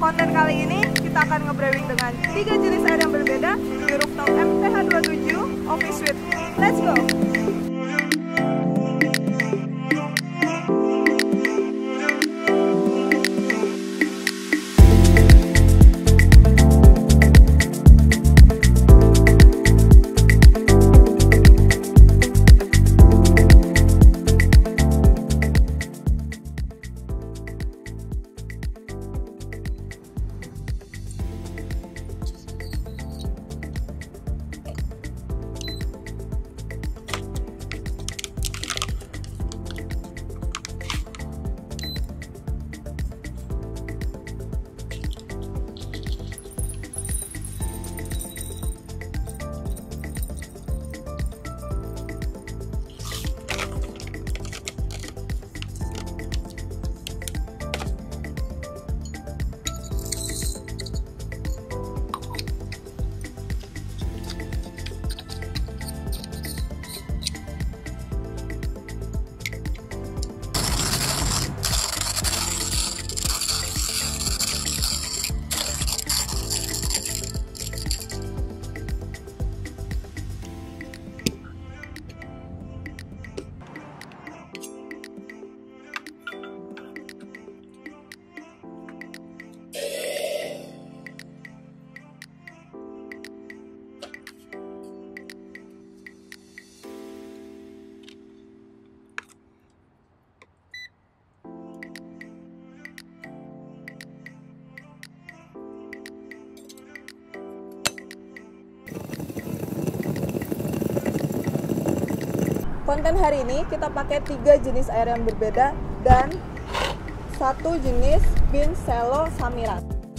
konten kali ini kita akan nge-brewing dengan 3 jenis air yang berbeda di rooftop MTH27 Office Suite. Let's go! Konten hari ini kita pakai 3 jenis air yang berbeda dan 1 jenis bean cello samiran.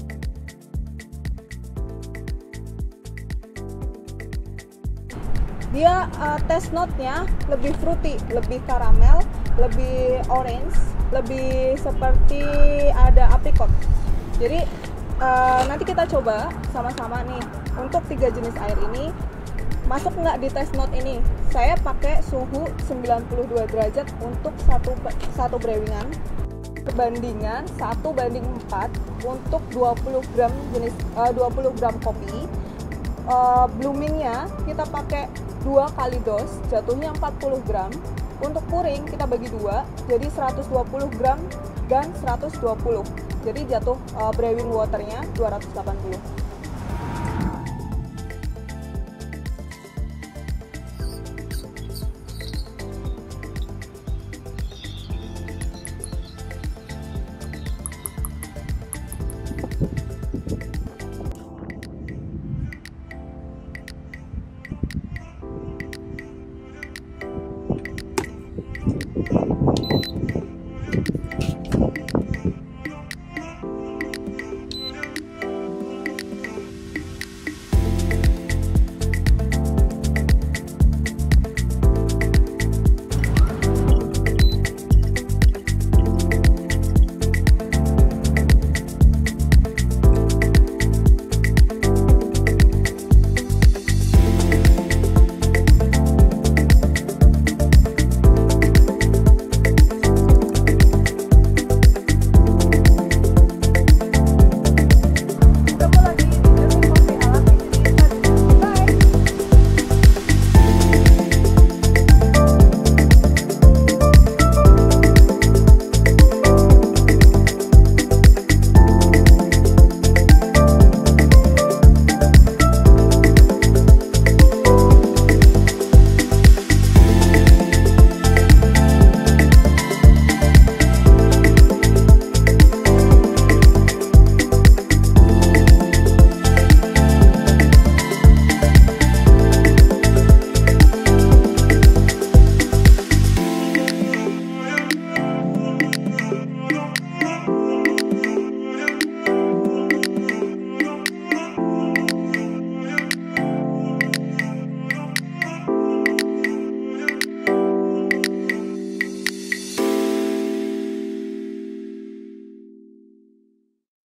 Dia taste note-nya lebih fruity, lebih karamel, lebih orange, lebih seperti ada apricot. Jadi nanti kita coba sama-sama nih untuk 3 jenis air ini. Masuk nggak di taste note ini? Saya pakai suhu 92 derajat untuk satu brewingan. Perbandingan 1:4 untuk 20 gram kopi. Bloomingnya kita pakai 2 kali dos, jatuhnya 40 gram. Untuk pouring kita bagi 2, jadi 120 gram dan 120. Jadi jatuh brewing waternya 280.